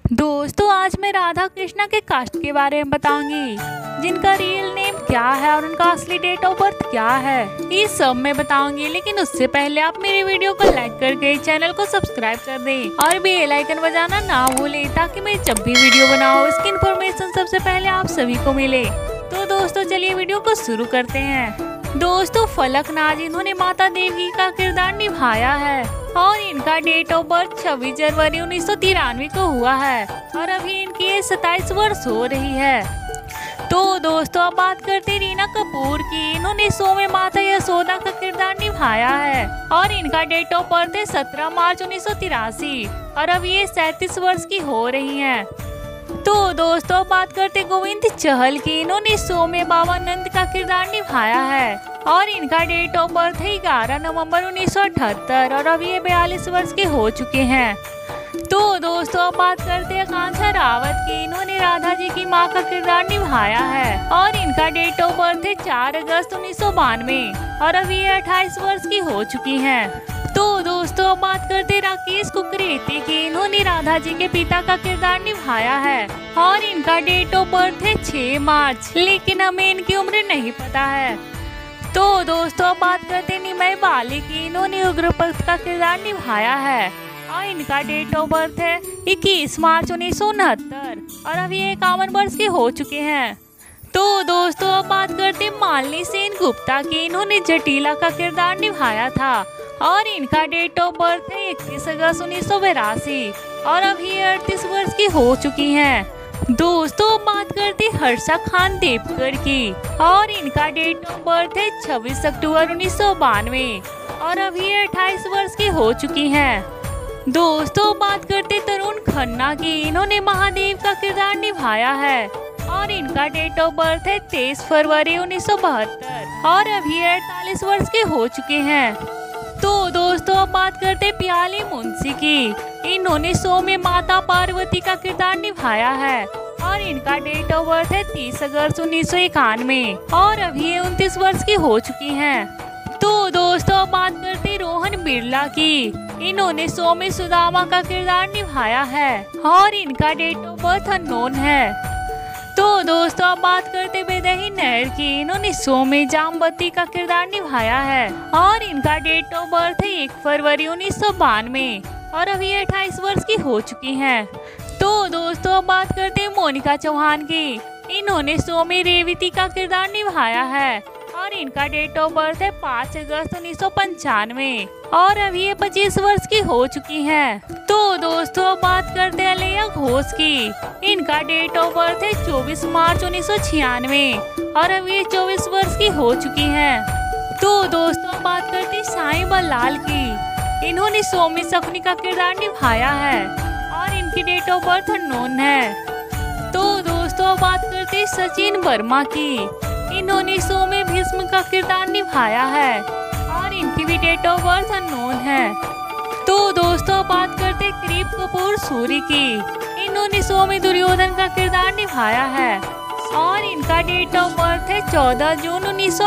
दोस्तों आज मैं राधा कृष्णा के कास्ट के बारे में बताऊंगी, जिनका रियल नेम क्या है और उनका असली डेट ऑफ बर्थ क्या है, ये सब मैं बताऊंगी। लेकिन उससे पहले आप मेरे वीडियो को लाइक करके चैनल को सब्सक्राइब कर दें और बेल आइकन बजाना ना भूलें, ताकि मैं जब भी वीडियो बनाऊं इसकी इन्फॉर्मेशन सबसे पहले आप सभी को मिले। तो दोस्तों चलिए वीडियो को शुरू करते हैं। दोस्तों फलकनाज इन्होंने माता देवी का किरदार निभाया है और इनका डेट ऑफ बर्थ 26 जनवरी 1993 को हुआ है और अभी इनकी एज 27 वर्ष हो रही है। तो दोस्तों अब बात करते हैं रीना कपूर की। इन्होंने शो में माता यशोदा का किरदार निभाया है और इनका डेट ऑफ बर्थ है 17 मार्च 1983 और अब ये 37 वर्ष की हो रही हैं। तो दोस्तों बात करते गोविंद चहल की। इन्होंने शो में बाबा नंद का किरदार निभाया है और इनका डेट ऑफ बर्थ है 11 नवंबर 1978 और अब ये 42 वर्ष के हो चुके हैं। तो दोस्तों अब बात करते हैं आकांक्षा रावत की। इन्होंने राधा जी की मां का किरदार निभाया है और इनका डेट ऑफ बर्थ है 4 अगस्त 1992 और अब ये 28 वर्ष की हो चुकी हैं। तो दोस्तों अब बात करते राकेश कुकरेती की। इन्होंने राधा जी के पिता का किरदार निभाया है और इनका डेट ऑफ बर्थ है 6 मार्च, लेकिन हमें इनकी उम्र नहीं पता है। तो दोस्तों अब बात करते निमय बाली की। इन्होंने उग्रपद का किरदार निभाया है और इनका डेट ऑफ बर्थ है 21 मार्च 1969 और अभी 51 वर्ष के हो चुके हैं। तो दोस्तों अब बात करते मालिनी सेन गुप्ता की। इन्होंने जटिला का किरदार निभाया था और इनका डेट ऑफ बर्थ है 31 अगस्त 1982 और अभी 38 वर्ष की हो चुकी हैं। दोस्तों बात करते हर्षा खान देवकर की और इनका डेट ऑफ बर्थ है 26 अक्टूबर 1992 और अभी 28 वर्ष की हो चुकी हैं। दोस्तों बात करते तरुण खन्ना की। इन्होंने महादेव का किरदार निभाया है और इनका डेट ऑफ बर्थ है 23 फरवरी 1972 और अभी 48 वर्ष के हो चुके हैं। तो दोस्तों अब बात करते प्याली मुंशी की। इन्होंने शो में माता पार्वती का किरदार निभाया है और इनका डेट ऑफ बर्थ है 30 अगस्त 1991 और अभी 29 वर्ष की हो चुकी हैं। तो दोस्तों अब बात करते रोहन बिरला की। इन्होंने शो में सुदामा का किरदार निभाया है और इनका डेट ऑफ बर्थ अननोन है। तो दोस्तों अब बात करते बेदही नहर की। इन्होंने शो में जामवती का किरदार निभाया है और इनका डेट ऑफ बर्थ है 1 फरवरी 1992 और अभी 28 वर्ष की हो चुकी हैं। तो दोस्तों अब बात करते मोनिका चौहान की। इन्होंने शो में रेवती का किरदार निभाया है और इनका डेट ऑफ बर्थ है 5 अगस्त 1995 और अभी ये 25 वर्ष की हो चुकी हैं। तो दोस्तों अब बात करते हैं अलिया घोष की। इनका डेट ऑफ बर्थ है 24 मार्च 1996 और अभी ये 24 वर्ष की हो चुकी हैं। तो दोस्तों अब बात करते हैं साईं बल्लाल की। इन्होंने शो में शकुनी का किरदार निभाया है और इनकी डेट ऑफ बर्थ अननोन है। तो दोस्तों अब बात करते हैं सचिन वर्मा की। इन्होंने शो में भीष्म का किरदार निभाया है और इनकी भी डेट ऑफ बर्थ अननोन है। तो दोस्तों बात करते करीब कपूर सूरी की। इन्होंने शो में दुर्योधन का किरदार निभाया है और इनका डेट ऑफ बर्थ है 14 जून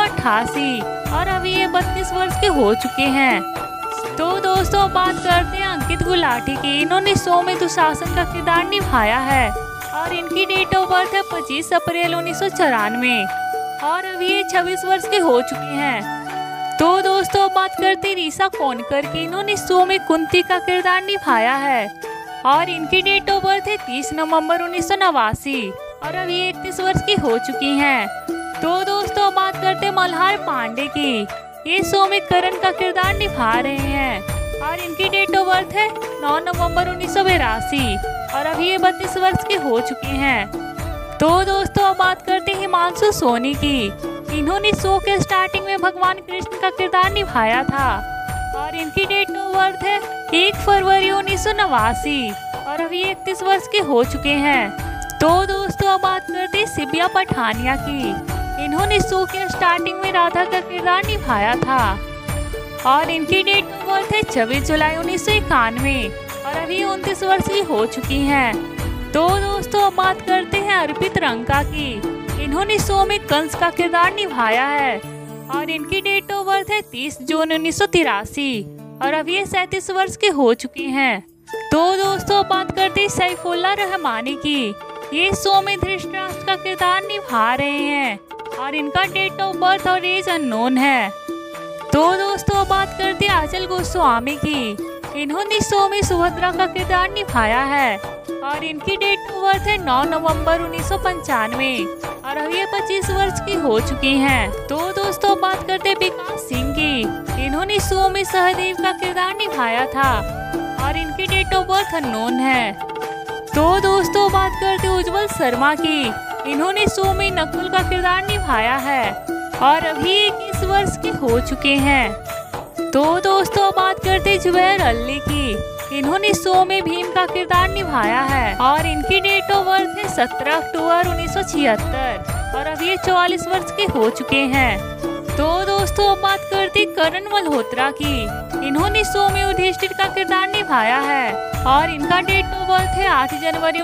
1988 और अभी ये 32 वर्ष के हो चुके हैं। तो दोस्तों बात करते हैं अंकित गुलाटी की। इन्होंने शो में दुशासन का किरदार निभाया है और इनकी डेट ऑफ बर्थ है 25 अप्रैल 1994 और अभी ये 26 वर्ष के हो चुके हैं। तो दोस्तों बात करते रीसा कोनकर की। इन्होंने शो में कुंती का किरदार निभाया है और इनकी डेट ऑफ बर्थ है 30 नवंबर 1989 और अभी 31 वर्ष की हो चुकी हैं। तो दोस्तों बात करते मल्हार पांडे की। ये शो में करण का किरदार निभा रहे हैं और इनकी डेट ऑफ बर्थ है 9 नवंबर 1982 और अभी ये 32 वर्ष के हो चुके हैं। तो दोस्तों अब बात करते हैं हिमांशु सोनी की। इन्होंने शो के स्टार्टिंग में भगवान कृष्ण का किरदार निभाया था और इनकी डेट ऑफ बर्थ है 1 फरवरी 1989 और अभी 31 वर्ष के हो चुके हैं। तो दोस्तों अब बात करते हैं सिबिया पठानिया की। इन्होंने शो के स्टार्टिंग में राधा का किरदार निभाया था और इनकी डेट ऑफ बर्थ है 26 जुलाई 1991 और अभी 29 वर्ष की हो चुकी हैं। तो दोस्तों अब बात करते हैं अर्पित रंका की। इन्होंने शो में कंस का किरदार निभाया है और इनकी डेट ऑफ बर्थ है 30 जून 1983 और अभी ये 37 वर्ष के हो चुकी हैं। तो दोस्तों बात करते हैं सैफुल्लाह रहमानी की। ये शो में धृतराष्ट्र का किरदार निभा रहे हैं और इनका डेट ऑफ बर्थ और एज अननोन है। तो दोस्तों बात करते हैं आंचल गोस्वामी की। इन्होंने शो में सुभद्रा का किरदार निभाया है और इनकी डेट ऑफ बर्थ है 9 नवंबर 1995 और अब ये 25 वर्ष की हो चुकी हैं। तो दोस्तों बात करते हैं विकास सिंह की। इन्होंने शो में सहदेव का किरदार निभाया था और इनकी डेट ऑफ बर्थ अननोन है। तो दोस्तों बात करते उज्जवल शर्मा की। इन्होंने शो में नकुल का किरदार निभाया है और अभी 21 वर्ष के हो चुके हैं। तो दोस्तों बात करते जुबैर अली की। इन्होंने शो में भीम का किरदार निभाया है और इनकी डेट ऑफ बर्थ है 17 अक्टूबर 1976 और अभी 44 वर्ष के हो चुके हैं। तो दोस्तों बात करते करण मल्होत्रा की। इन्होंने शो में युधिष्ठिर का किरदार निभाया है और इनका डेट ऑफ बर्थ है 8 जनवरी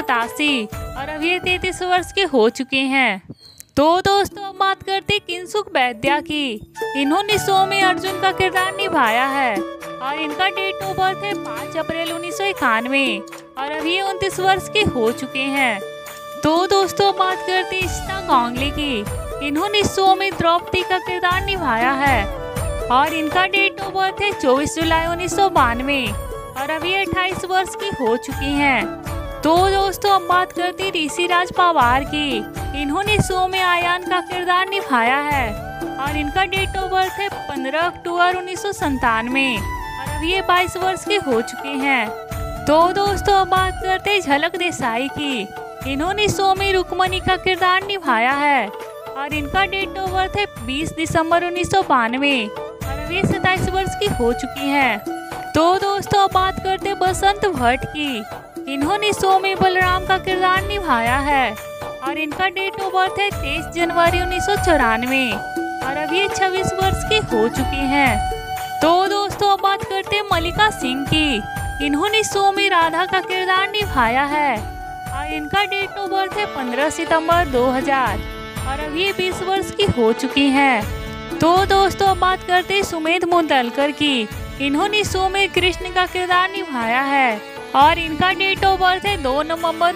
1987 और अभी 33 वर्ष के हो चुके हैं। तो दोस्तों बात करते किंसुक वैद्या की। इन्होंने शो में अर्जुन का किरदार निभाया है और इनका डेट ऑफ बर्थ है 5 अप्रैल 1991 और अभी 29 वर्ष के हो चुके हैं। तो दोस्तों बात करते इशिता गांगुली की। इन्होंने शो में द्रौपदी का किरदार निभाया है और इनका डेट ऑफ बर्थ है 24 जुलाई 1992 और अभी 28 वर्ष की हो चुकी हैं। तो दोस्तों अब बात करते ऋषिराज पवार की। इन्होंने शो में आयान का किरदार निभाया है और इनका डेट ऑफ बर्थ है 15 अक्टूबर 1997 और अभी ये 22 वर्ष के हो चुके हैं। तो दोस्तों अब बात करते झलक देसाई की। इन्होंने शो में रुक्मणी का किरदार निभाया है और इनका डेट ऑफ बर्थ है 20 दिसंबर 1992 और अभी 27 वर्ष की हो चुकी हैं। तो दोस्तों अब बात करते बसंत भट्ट की। इन्होंने शो में बलराम का किरदार निभाया है और इनका डेट ऑफ बर्थ है 23 जनवरी 1994 और अभी 26 वर्ष की हो चुकी हैं। तो दोस्तों अब बात करते मल्लिका सिंह की। इन्होंने शो में राधा का किरदार निभाया है और इनका डेट ऑफ बर्थ है 15 सितंबर 2000 और अभी 20 वर्ष की हो चुकी हैं। तो दोस्तों अब बात करते सुमेध मुंदलकर की। इन्होंने शो में कृष्ण का किरदार निभाया है और इनका डेट ऑफ बर्थ है 2 नवंबर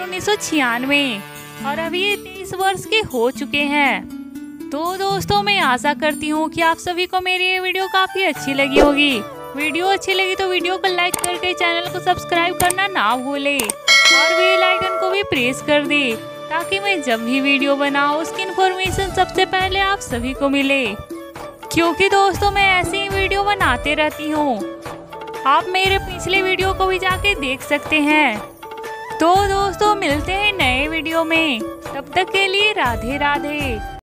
1996 और अभी ये 23 वर्ष के हो चुके हैं। तो दोस्तों मैं आशा करती हूँ कि आप सभी को मेरी ये वीडियो काफ़ी अच्छी लगी होगी। वीडियो अच्छी लगी तो वीडियो को लाइक करके चैनल को सब्सक्राइब करना ना भूले और बेल आइकन को भी प्रेस कर दे ताकि मैं जब भी वीडियो बनाऊँ उसकी इन्फॉर्मेशन सबसे पहले आप सभी को मिले, क्योंकि दोस्तों मैं ऐसे ही वीडियो बनाते रहती हूँ। आप मेरे पिछले वीडियो को भी जाके देख सकते हैं। तो दोस्तों मिलते हैं नए वीडियो में, तब तक के लिए राधे राधे।